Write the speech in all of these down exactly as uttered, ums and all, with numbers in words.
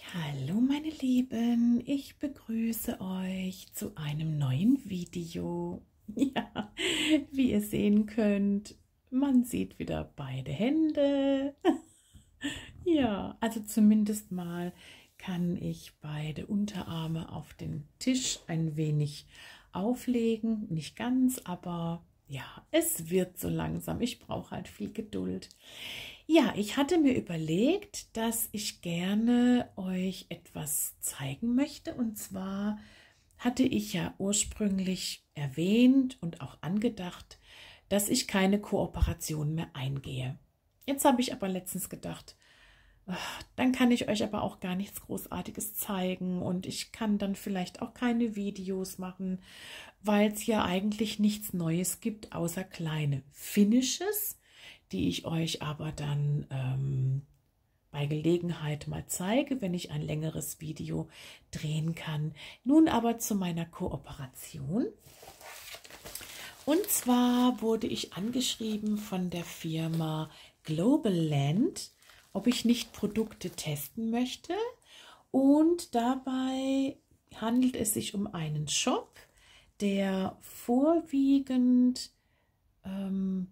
Hallo meine Lieben, ich begrüße euch zu einem neuen Video. Ja, wie ihr sehen könnt, man sieht wieder beide Hände. Ja, also zumindest mal kann ich beide Unterarme auf den Tisch ein wenig auflegen. Nicht ganz, aber ja, es wird so langsam. Ich brauche halt viel Geduld. Ja, ich hatte mir überlegt, dass ich gerne euch etwas zeigen möchte. Und zwar hatte ich ja ursprünglich erwähnt und auch angedacht, dass ich keine Kooperation mehr eingehe. Jetzt habe ich aber letztens gedacht, ach, dann kann ich euch aber auch gar nichts Großartiges zeigen und ich kann dann vielleicht auch keine Videos machen, weil es ja eigentlich nichts Neues gibt, außer kleine Finishes, die ich euch aber dann ähm, bei Gelegenheit mal zeige, wenn ich ein längeres Video drehen kann. Nun aber zu meiner Kooperation. Und zwar wurde ich angeschrieben von der Firma Global Land, ob ich nicht Produkte testen möchte. Und dabei handelt es sich um einen Shop, der vorwiegend ähm,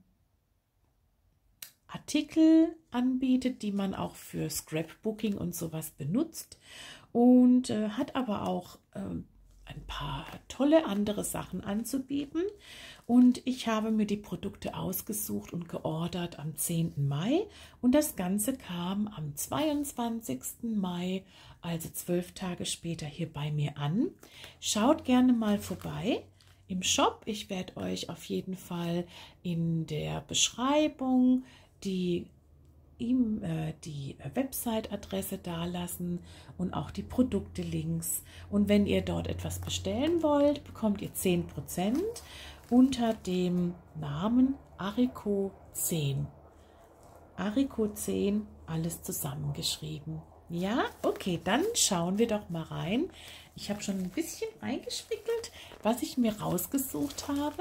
Artikel anbietet, die man auch für Scrapbooking und sowas benutzt, und äh, hat aber auch äh, ein paar tolle andere Sachen anzubieten. Und ich habe mir die Produkte ausgesucht und geordert am zehnten Mai und das Ganze kam am zweiundzwanzigsten Mai, also zwölf Tage später, hier bei mir an. Schaut gerne mal vorbei im Shop. Ich werde euch auf jeden Fall in der Beschreibung die ihm äh, die Website-Adresse dalassen und auch die Produkte-Links. Und wenn ihr dort etwas bestellen wollt, bekommt ihr zehn Prozent unter dem Namen Ariko zehn. Ariko zehn, alles zusammengeschrieben. Ja, okay, dann schauen wir doch mal rein. Ich habe schon ein bisschen eingespickelt, was ich mir rausgesucht habe.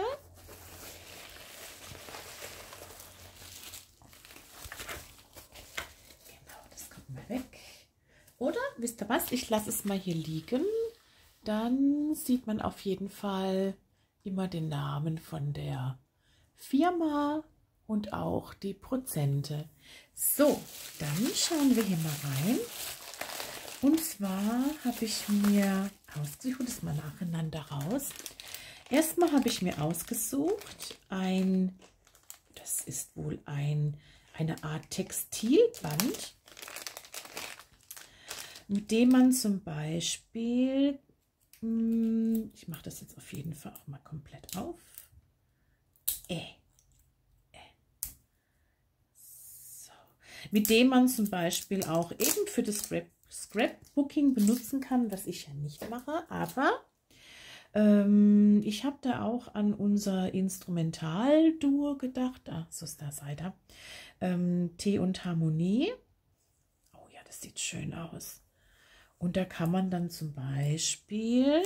Weg. Oder wisst ihr was? Ich lasse es mal hier liegen. Dann sieht man auf jeden Fall immer den Namen von der Firma und auch die Prozente. So, dann schauen wir hier mal rein. Und zwar habe ich mir ausgesucht, ich hole das mal nacheinander raus. Erstmal habe ich mir ausgesucht ein, das ist wohl ein, eine Art Textilband, mit dem man zum Beispiel, ich mache das jetzt auf jeden Fall auch mal komplett auf, äh, äh. So. Mit dem man zum Beispiel auch eben für das Scrap Scrapbooking benutzen kann, was ich ja nicht mache, aber ähm, ich habe da auch an unser Instrumentalduo gedacht, ah, so ist das weiter, ähm, Tee und Harmonie. Oh ja, das sieht schön aus. Und da kann man dann zum Beispiel,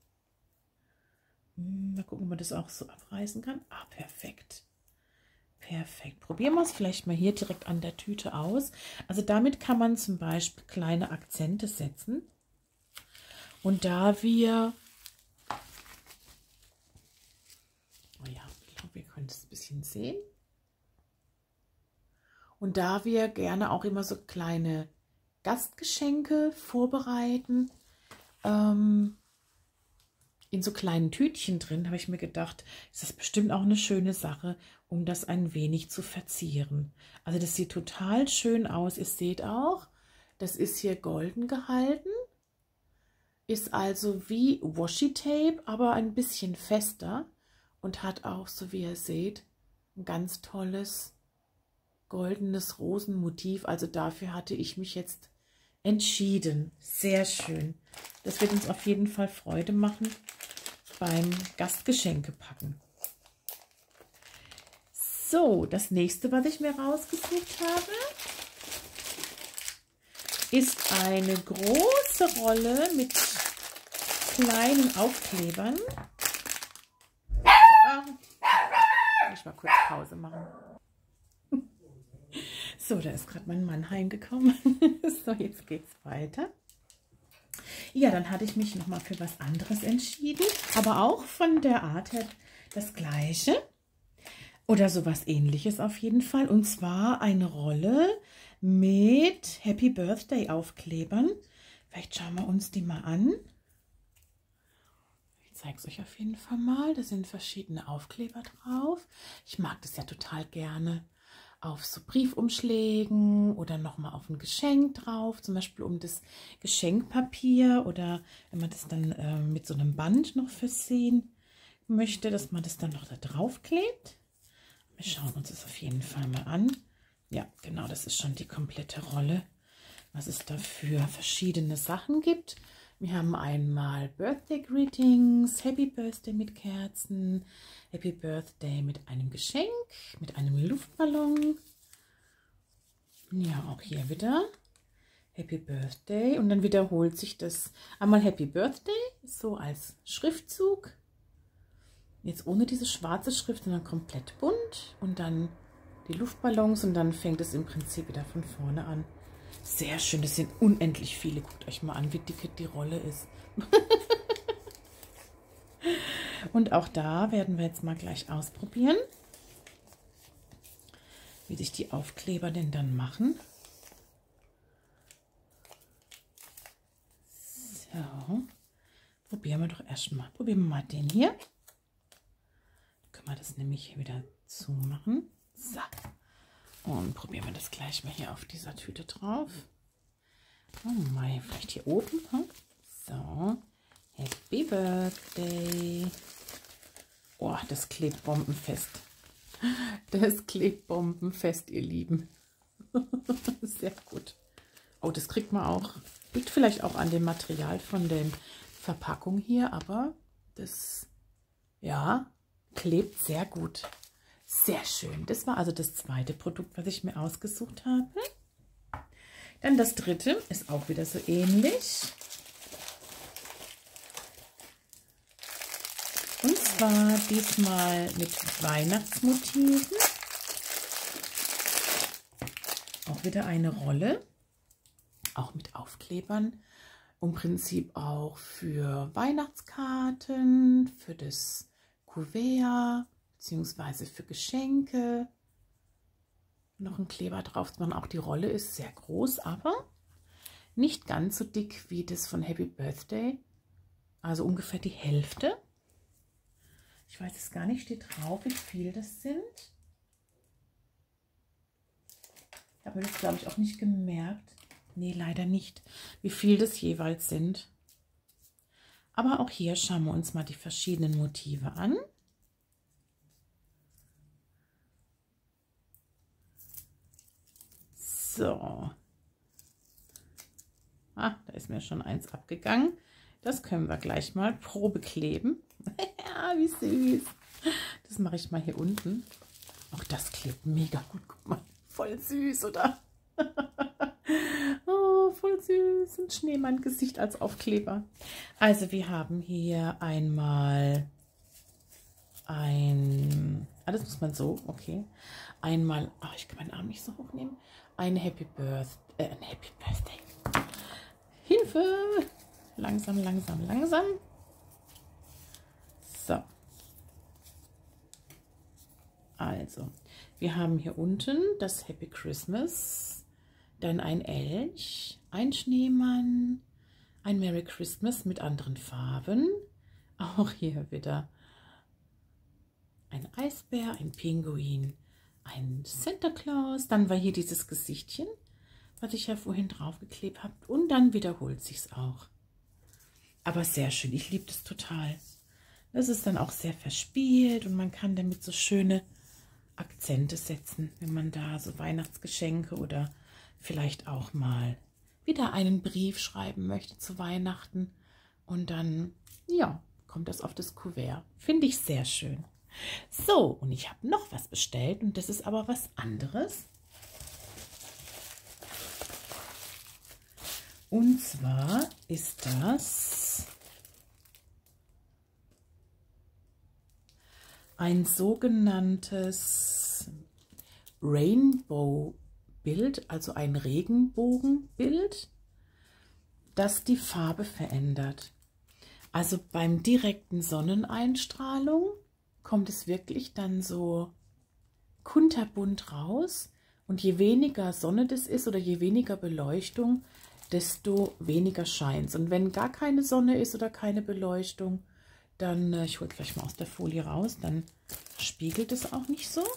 mal gucken, ob man das auch so abreißen kann. Ah, perfekt. Perfekt. Probieren wir es vielleicht mal hier direkt an der Tüte aus. Also damit kann man zum Beispiel kleine Akzente setzen. Und da wir, oh ja, ich glaube, ihr könnt es ein bisschen sehen. Und da wir gerne auch immer so kleine Gastgeschenke vorbereiten, ähm, in so kleinen Tütchen drin, habe ich mir gedacht, ist das bestimmt auch eine schöne Sache, um das ein wenig zu verzieren. Also das sieht total schön aus. Ihr seht auch, das ist hier golden gehalten, ist also wie Washi-Tape, aber ein bisschen fester und hat auch, so wie ihr seht, ein ganz tolles goldenes Rosenmotiv. Also dafür hatte ich mich jetzt entschieden. Sehr schön. Das wird uns auf jeden Fall Freude machen beim Gastgeschenke packen. So, das nächste, was ich mir rausgesucht habe, ist eine große Rolle mit kleinen Aufklebern. Ah, ich mal kurz Pause machen. So, da ist gerade mein Mann heimgekommen. So, jetzt geht's weiter. Ja, dann hatte ich mich nochmal für was anderes entschieden, aber auch von der Art her das Gleiche oder sowas Ähnliches auf jeden Fall. Und zwar eine Rolle mit Happy Birthday Aufklebern. Vielleicht schauen wir uns die mal an. Ich zeige es euch auf jeden Fall mal. Da sind verschiedene Aufkleber drauf. Ich mag das ja total gerne auf so Briefumschlägen oder nochmal auf ein Geschenk drauf, zum Beispiel um das Geschenkpapier oder wenn man das dann äh, mit so einem Band noch versehen möchte, dass man das dann noch da drauf klebt. Wir schauen uns das auf jeden Fall mal an. Ja, genau, das ist schon die komplette Rolle, was es da für verschiedene Sachen gibt. Wir haben einmal Birthday Greetings, Happy Birthday mit Kerzen, Happy Birthday mit einem Geschenk, mit einem Luftballon. Ja, auch hier wieder Happy Birthday. Und dann wiederholt sich das einmal Happy Birthday, so als Schriftzug. Jetzt ohne diese schwarze Schrift, sondern komplett bunt. Und dann die Luftballons und dann fängt es im Prinzip wieder von vorne an. Sehr schön, das sind unendlich viele. Guckt euch mal an, wie dicke die Rolle ist. Und auch da werden wir jetzt mal gleich ausprobieren, wie sich die Aufkleber denn dann machen. So, probieren wir doch erstmal. Probieren wir mal den hier. Dann können wir das nämlich hier wieder zumachen. So. Und probieren wir das gleich mal hier auf dieser Tüte drauf. Oh mein, vielleicht hier oben. Hm? So, Happy Birthday. Oh, das klebt bombenfest. Das klebt bombenfest, ihr Lieben. Sehr gut. Oh, das kriegt man auch. Liegt vielleicht auch an dem Material von der Verpackung hier, aber das, ja, klebt sehr gut. Sehr schön. Das war also das zweite Produkt, was ich mir ausgesucht habe. Dann das dritte ist auch wieder so ähnlich. Und zwar diesmal mit Weihnachtsmotiven. Auch wieder eine Rolle. Auch mit Aufklebern. Im Prinzip auch für Weihnachtskarten, für das Kuvert, beziehungsweise für Geschenke. Noch ein Kleber drauf, sondern auch die Rolle ist sehr groß, aber nicht ganz so dick wie das von Happy Birthday. Also ungefähr die Hälfte. Ich weiß es gar nicht, steht drauf, wie viel das sind. Ich habe das, glaube ich, auch nicht gemerkt. Nee, leider nicht, wie viel das jeweils sind. Aber auch hier schauen wir uns mal die verschiedenen Motive an. So. Ah, da ist mir schon eins abgegangen. Das können wir gleich mal Probe kleben. Ja, wie süß. Das mache ich mal hier unten. Auch das klebt mega gut. Guck mal, voll süß, oder? Oh, voll süß. Ein Schneemann-Gesicht als Aufkleber. Also wir haben hier einmal ein... Ah, das muss man so, okay. Einmal... Ach, ich kann meinen Arm nicht so hochnehmen. Ein Happy Birthday. Äh, ein Happy Birthday. Hilfe! Langsam, langsam, langsam. So. Also, wir haben hier unten das Happy Christmas, dann ein Elch, ein Schneemann, ein Merry Christmas mit anderen Farben. Auch hier wieder ein Eisbär, ein Pinguin, ein Santa Claus. Dann war hier dieses Gesichtchen, was ich ja vorhin draufgeklebt habe. Und dann wiederholt sich es auch. Aber sehr schön, ich liebe das total. Das ist dann auch sehr verspielt und man kann damit so schöne Akzente setzen, wenn man da so Weihnachtsgeschenke oder vielleicht auch mal wieder einen Brief schreiben möchte zu Weihnachten. Und dann, ja, kommt das auf das Kuvert. Finde ich sehr schön. So, und ich habe noch was bestellt und das ist aber was anderes. Und zwar ist das ein sogenanntes Rainbow-Bild, also ein Regenbogenbild. das die Farbe verändert. Also beim direkten Sonneneinstrahlung kommt es wirklich dann so kunterbunt raus. Und je weniger Sonne das ist oder je weniger Beleuchtung, desto weniger scheint es. Und wenn gar keine Sonne ist oder keine Beleuchtung, dann, äh, ich hole gleich mal aus der Folie raus, dann spiegelt es auch nicht so.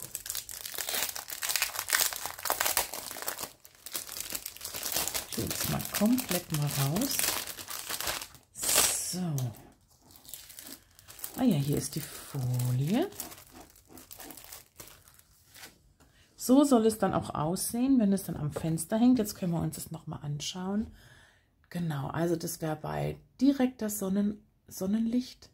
Ich hole es mal komplett mal raus. So. Ah ja, hier ist die Folie. So soll es dann auch aussehen, wenn es dann am Fenster hängt. Jetzt können wir uns das nochmal anschauen. Genau, also das wäre bei direkter Sonnen Sonnenlicht,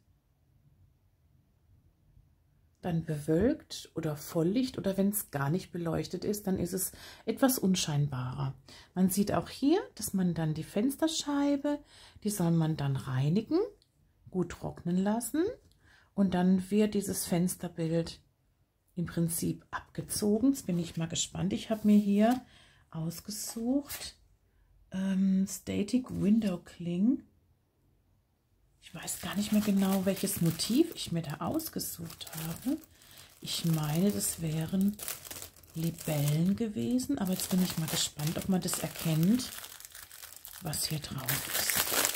dann bewölkt oder Volllicht, oder wenn es gar nicht beleuchtet ist, dann ist es etwas unscheinbarer. Man sieht auch hier, dass man dann die Fensterscheibe, die soll man dann reinigen, gut trocknen lassen, und dann wird dieses Fensterbild im Prinzip abgezogen. Jetzt bin ich mal gespannt. Ich habe mir hier ausgesucht ähm, Static Window Cling. Ich weiß gar nicht mehr genau, welches Motiv ich mir da ausgesucht habe. Ich meine, das wären Libellen gewesen, aber jetzt bin ich mal gespannt, ob man das erkennt, was hier drauf ist.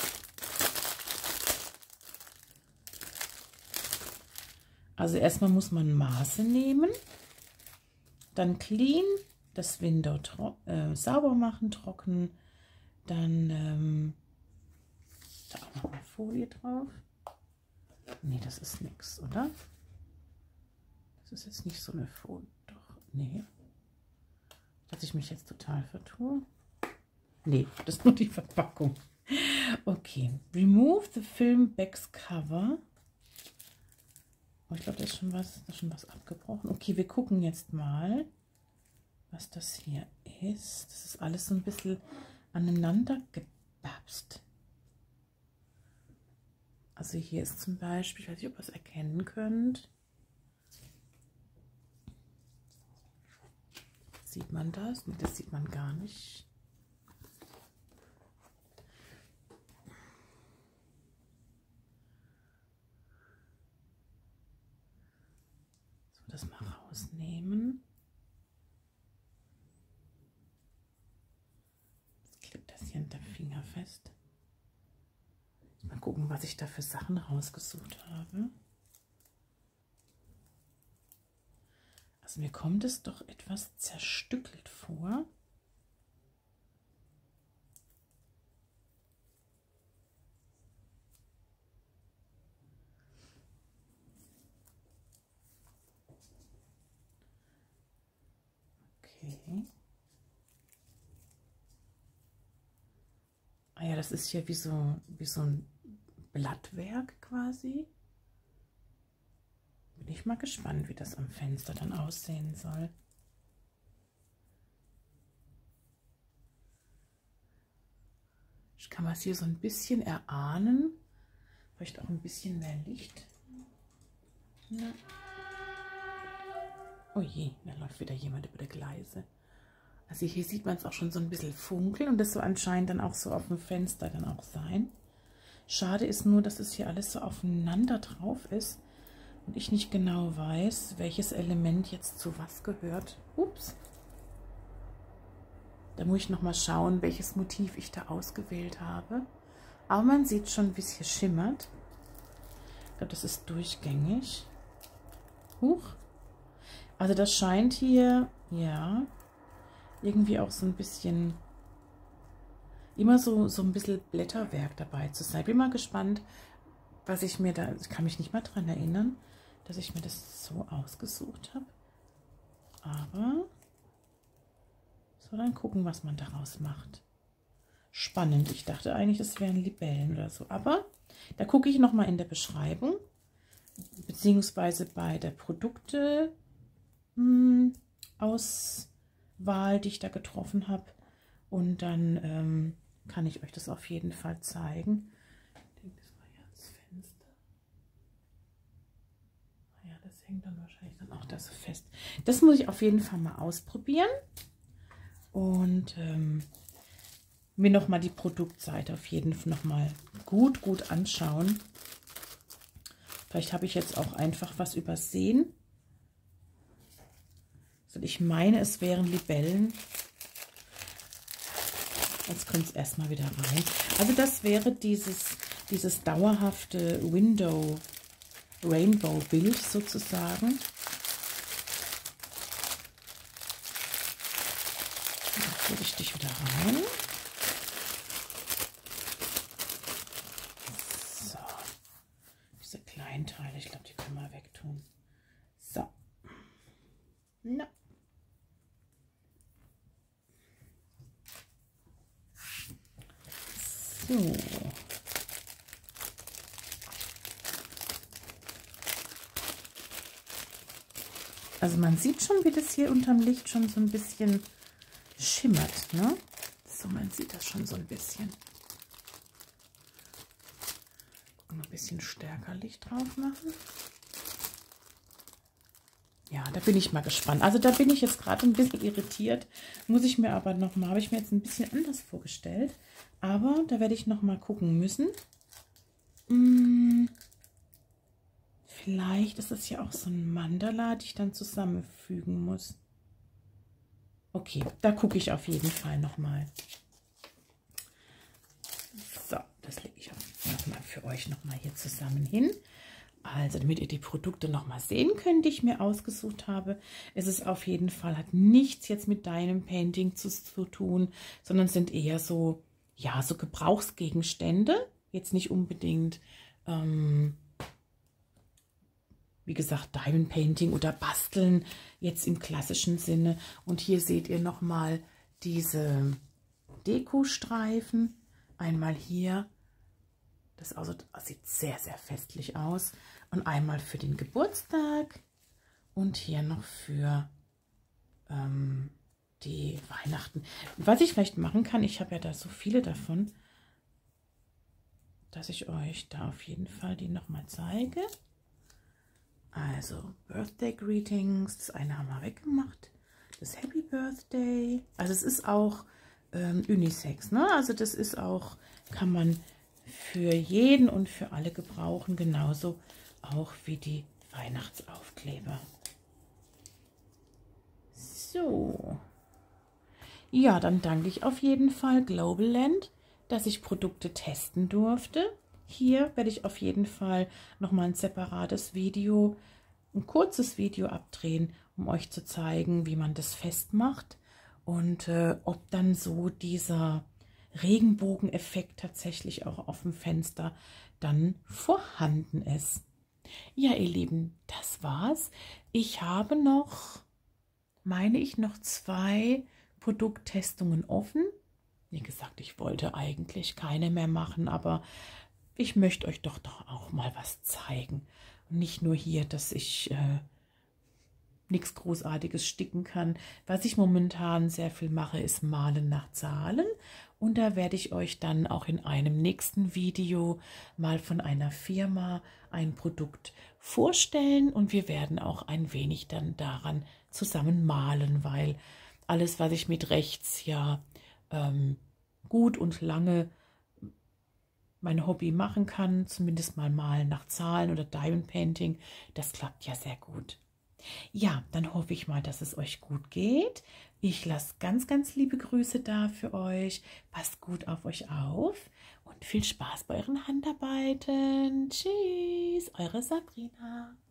Also erstmal muss man Maße nehmen, dann clean, das Window äh, sauber machen, trocknen, dann ähm, da auch noch eine Folie drauf. Nee, das ist nichts, oder? Das ist jetzt nicht so eine Folie. Doch, nee. Dass ich mich jetzt total vertue. Nee, das ist nur die Verpackung. Okay, remove the film back's cover. Oh, ich glaube, da ist schon was, da ist schon was abgebrochen. Okay, wir gucken jetzt mal, was das hier ist. Das ist alles so ein bisschen aneinander gebapst. Also hier ist zum Beispiel, ich weiß nicht, ob ihr es erkennen könnt. Sieht man das? Nee, das sieht man gar nicht. Das mal rausnehmen. Jetzt klebt das hier an der Finger fest. Mal gucken, was ich da für Sachen rausgesucht habe. Also mir kommt es doch etwas zerstückelt vor. Okay. Ah ja, das ist hier wie so, wie so ein Blattwerk quasi. Bin ich mal gespannt, wie das am Fenster dann aussehen soll. Ich kann was hier so ein bisschen erahnen. Vielleicht auch ein bisschen mehr Licht. Ja. Oh je, da läuft wieder jemand über die Gleise. Also hier sieht man es auch schon so ein bisschen funkeln, und das soll anscheinend dann auch so auf dem Fenster dann auch sein. Schade ist nur, dass es hier alles so aufeinander drauf ist und ich nicht genau weiß, welches Element jetzt zu was gehört. Ups. Da muss ich noch mal schauen, welches Motiv ich da ausgewählt habe. Aber man sieht schon, wie es hier schimmert. Ich glaube, das ist durchgängig. Huch. Also das scheint hier, ja, irgendwie auch so ein bisschen, immer so, so ein bisschen Blätterwerk dabei zu sein. Bin mal gespannt, was ich mir da, ich kann mich nicht mal dran erinnern, dass ich mir das so ausgesucht habe. Aber so, dann gucken, was man daraus macht. Spannend. Ich dachte eigentlich, es wären Libellen oder so. Aber da gucke ich noch mal in der Beschreibung, beziehungsweise bei der Produkte mh, Auswahl, die ich da getroffen habe. Und dann ähm, kann ich euch das auf jeden Fall zeigen. Ich denke, das war ja das Fenster. Naja, das hängt dann wahrscheinlich dann auch da so fest. Das muss ich auf jeden Fall mal ausprobieren. Und ähm, mir noch mal die Produktseite auf jeden Fall noch mal gut, gut anschauen. Vielleicht habe ich jetzt auch einfach was übersehen. Also ich meine, es wären Libellen. Jetzt kommt es erstmal wieder rein. Also das wäre dieses, dieses dauerhafte Window Rainbow Bild sozusagen. Jetzt hole ich dich wieder rein. So. Diese kleinen Teile, ich glaube, die können wir wegtun. So. Na. So. Also man sieht schon, wie das hier unterm Licht schon so ein bisschen schimmert, ne? So, man sieht das schon so ein bisschen. Noch ein bisschen stärker Licht drauf machen. Ja, da bin ich mal gespannt. Also da bin ich jetzt gerade ein bisschen irritiert. Muss ich mir aber noch mal, habe ich mir jetzt ein bisschen anders vorgestellt. Aber da werde ich noch mal gucken müssen. Hm, vielleicht ist das ja auch so ein Mandala, die ich dann zusammenfügen muss. Okay, da gucke ich auf jeden Fall noch mal. So, das lege ich auch noch mal für euch noch mal hier zusammen hin. Also, damit ihr die Produkte noch mal sehen könnt, die ich mir ausgesucht habe. Es ist auf jeden Fall, hat nichts jetzt mit deinem Painting zu, zu tun, sondern sind eher so, ja, so Gebrauchsgegenstände. Jetzt nicht unbedingt, ähm, wie gesagt, Diamond Painting oder Basteln, jetzt im klassischen Sinne. Und hier seht ihr noch mal diese Dekostreifen. Einmal hier. Das, also, das sieht sehr, sehr festlich aus. Und einmal für den Geburtstag und hier noch für ähm, die Weihnachten. Was ich vielleicht machen kann, ich habe ja da so viele davon, dass ich euch da auf jeden Fall die nochmal zeige. Also Birthday Greetings, das eine haben wir weggemacht. Das Happy Birthday. Also es ist auch ähm, Unisex, ne? Also das ist auch, kann man für jeden und für alle gebrauchen, genauso auch wie die Weihnachtsaufkleber. So. Ja, dann danke ich auf jeden Fall Global Land, dass ich Produkte testen durfte. Hier werde ich auf jeden Fall nochmal ein separates Video, ein kurzes Video abdrehen, um euch zu zeigen, wie man das festmacht und äh, ob dann so dieser Regenbogeneffekt tatsächlich auch auf dem Fenster dann vorhanden ist. Ja, ihr Lieben, das war's. Ich habe noch, meine ich, noch zwei Produkttestungen offen. Wie gesagt, ich wollte eigentlich keine mehr machen, aber ich möchte euch doch doch auch mal was zeigen. Und nicht nur hier, dass ich äh, nichts Großartiges sticken kann. Was ich momentan sehr viel mache, ist Malen nach Zahlen. Und da werde ich euch dann auch in einem nächsten Video mal von einer Firma ein Produkt vorstellen. Und wir werden auch ein wenig dann daran zusammen malen, weil alles, was ich mit rechts ja ähm, gut und lange mein Hobby machen kann, zumindest mal malen nach Zahlen oder Diamond Painting, das klappt ja sehr gut. Ja, dann hoffe ich mal, dass es euch gut geht. Ich lasse ganz, ganz liebe Grüße da für euch. Passt gut auf euch auf und viel Spaß bei euren Handarbeiten. Tschüss, eure Sabrina.